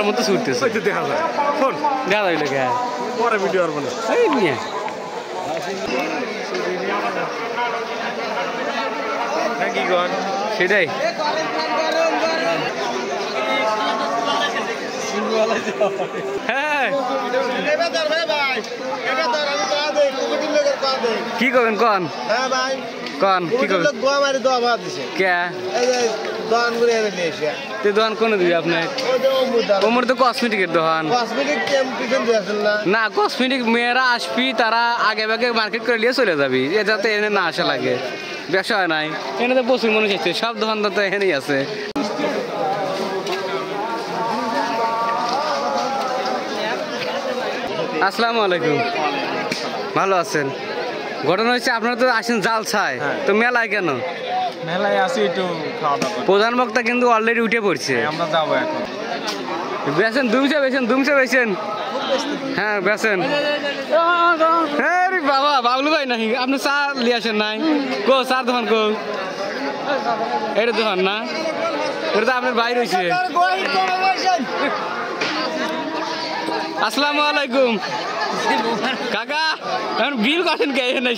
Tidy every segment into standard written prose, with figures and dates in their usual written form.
আমার মতো ছুটতেছে দেখা যায় ফোন দেখা যাইলে কে পরে ভিডিও আর বলে এই নিয়ে কি গন সেটাই হ্যাঁ কি করবেন কন কন কি করবেন দোকান কোন দিবি আপনার ওমর তো কসমেটিকের দোকান না কসমেটিক মেয়েরা আসবি তারা আগে ভাগে মার্কেট করে নিয়ে চলে যাবি এটাতে এনে না আসা লাগে ব্যবসা হয় নাই এনে তো প্রচুর মানুষ আছে সব দোকানদার তো এখানেই আছে আসসালামু আলাইকুম ভালো আছেন ঘটনা হচ্ছে আপনারা তো আসেন জালসায় তো মেলায় কেন মেলায় আসি একটু খাওয়া দাওয়া প্রধান বক্তা কিন্তু অলরেডি উঠে পড়ছে আমরা যাবো এখন বেছেন দুমছে বেছেন হ্যাঁ বেছেন বাবা বাবলু ভাই নাকি আপনি চা লিয়ে আসেন নাই কো চার দোকান কো এটা দোকান না এটা তো আপনার ভাই রয়েছে আসসালামু আলাইকুম কাকা এখন বিল করেন কে এখানে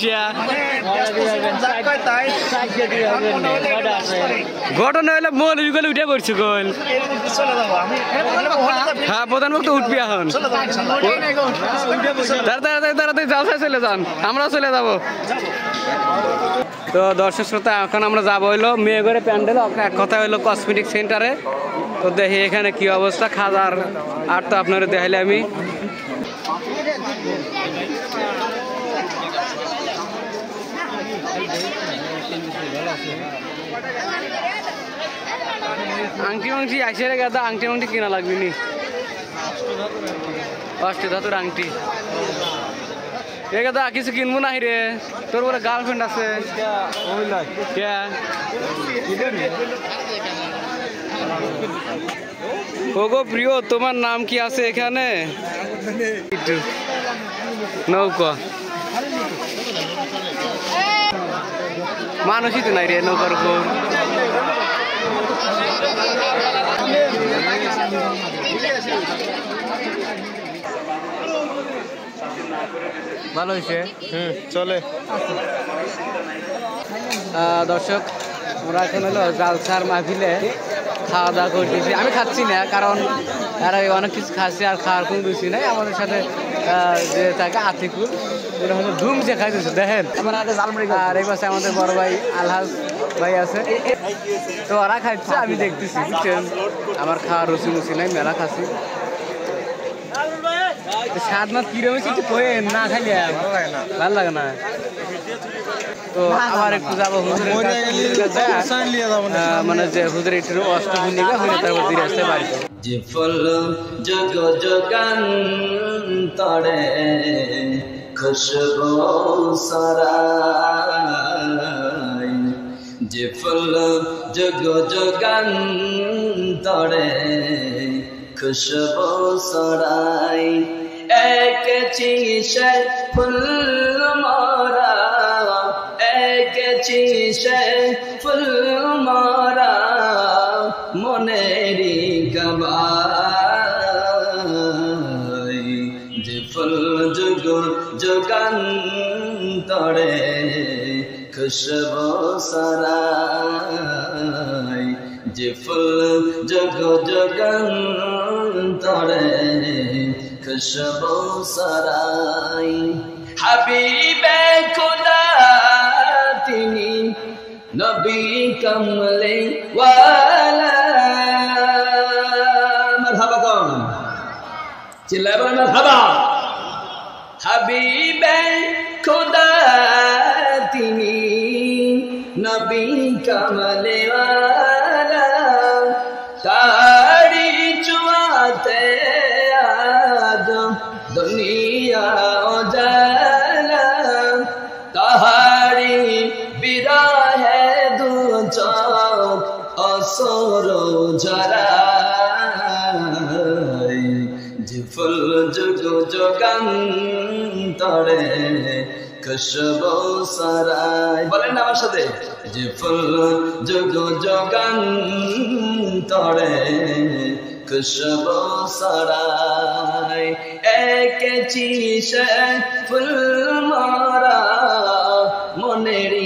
ঘটনা হলে মৌলবীগুলো উঠে পড়ছে কল হ্যাঁ প্রধান বক্তা উঠবি এখন তাড়াতাড়ি জালসায় চলে যান আমরাও চলে যাব তো দর্শক শ্রোতা এখন আমরা যাবো হইলো মেয়েঘরে প্যান্ডেল এক কথা হইলো কসমেটিক সেন্টারে তো দেখি এখানে কি অবস্থা খাজার আর তো আপনারা দেখাইলে আমি আংটি মাংটি আসে রে গাদা আংটি মাংটি কিনা লাগবে নি অষ্টধাতুর আংটি এ গাদা কিছু কিনবো না রে তোর বলে গার্লফ্রেন্ড আছে ওগো প্রিয় তোমার নাম কি আছে এখানে নৌকা মানুষই তো নাই রে নৌকার উপর ভালো হয়েছে চলে দর্শক আমরা এখন হলো জালসার মাহফিলে খাওয়া দাওয়া করতেছি আমি খাচ্ছি না কারণ এরা অনেক কিছু খাচ্ছে আর খাওয়ার কোনো রুচি নাই আমাদের সাথে যে থাকে আতিকুল ওরা হলো ধুমছে খাইতেছে দেখেন আর এই পাশে আমাদের বড় ভাই আলহাজ ভাই আছে তো ওরা খাচ্ছে আমি দেখতেছি বুঝছেন আমার খাওয়ার রুচি মুচি নাই মেলা খাচ্ছি স্বাদ মাত কিরম একটু কয়েন না খাইলে ভালো লাগে না তো আবার একটু যাবো মানে যে হুজুর একটু অষ্টভূমিকা হয়ে তারপর ফিরে আসতে পারি যে ফল জগ জগান্তরে খুশবু সরাই যে ফল জগ জগান্তরে খুশবু সরাই এক চিশে ফুল মরা এক চিশে ফুল মরা মনেরি গবাই যে ফুল যুগ যুগান্তরে খুশবু সরাই যে ফুল যুগ যুগান্তরে খুশবু সরাই হাবিবে খুদা তিনি নবী কমলে ওয়ালা মারহাবা কোন চিল্লায় বলেন মারহাবা হাবিবে খুদা তিনি নবী কমলে ওয়ালা তারি চুয়াতে আজ দুনিয়া উজালা তাহারি বিরাহে দু চোখ অসর ঝরাই যে ফুল যুগ যুগান্তরে খুশবু সরাই বলেন আমার সাথে যে ফুল যুগ যুগান্তরে খুশবু সরায় একেছি সে ফুল মারা মনেরি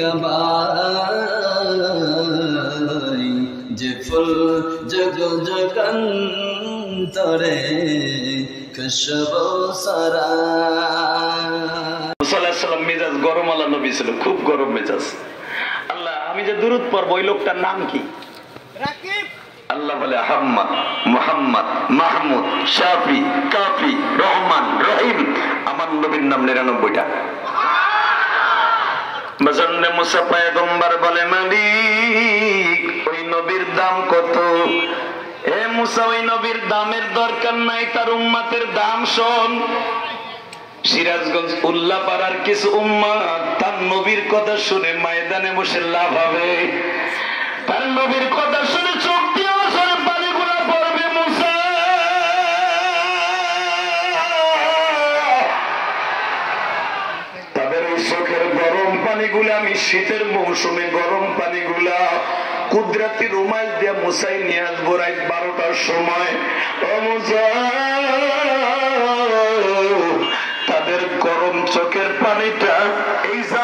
কবাই যে ফুল জগ জগন্তরে খুশবু সরায় মেজাজ গরম আলা নবী ছিল, খুব গরম মেজাজ। আল্লাহ আমি যে দুরূদ পড়ব ওই লোকটার নাম কি? আল্লাহ বলে আহম্মদ, মুহাম্মদ, মাহমুদ, শাফি, কাফি, রহমান, রহিম। আমার নবীর নাম 99টা। বজন্নে মুসা পয়গম্বর বলে মালিক ওই নবীর দাম কত? এ মুসা ওই নবীর দামের দরকার নাই, তার উম্মতের দাম শোন। সিরাজগঞ্জ উল্লাপাড়ার কিছু উম্মত তার নবীর কথা শুনে ময়দানে বসে লাভ হবে, তার নবীর কথা শুনে চোখ দিয়ে আসলে পানিগুলা পড়বে। মুসা তাদের ওই চোখের গরম পানিগুলা আমি শীতের মৌসুমে গরম পানিগুলা কুদরতি রুমাল দিয়ে মুসাই নিয়ে আসবো রাত 12টার সময়। ও মুসা তাদের গরম চোখের পানিটা এই